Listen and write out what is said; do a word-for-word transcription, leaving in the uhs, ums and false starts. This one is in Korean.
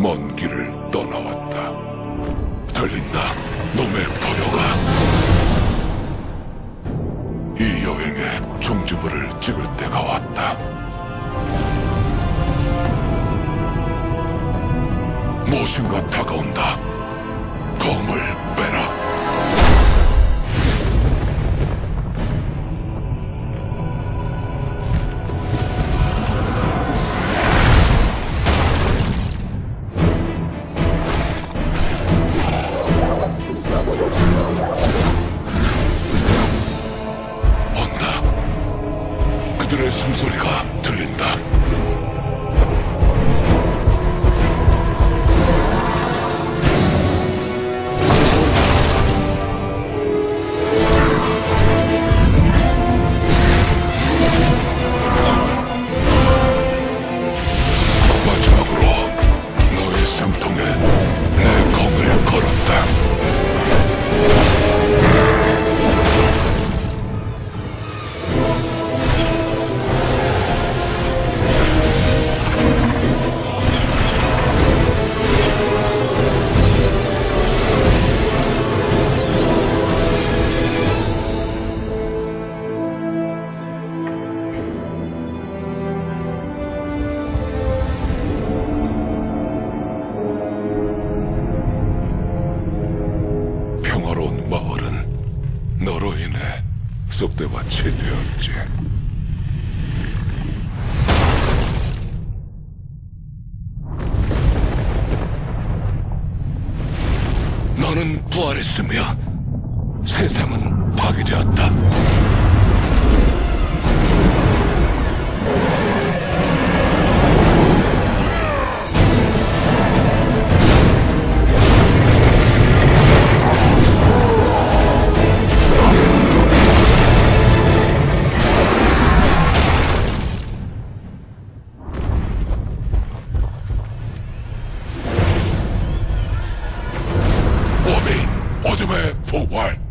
먼 길을 떠나왔다. 들린다, 놈의 포효가. 이 여행에 종지부를 찍을 때가 왔다. 무엇인가 다가온다. 검을 빼라. 그들의 숨소리가 들린다. 마지막으로 너의 숨통에 내 검을 걸었다. 평화로운 마을은 너로 인해 썩대밭이 되었지. 너는 부활했으며 세상은 파괴되었다. 어둠의 부활.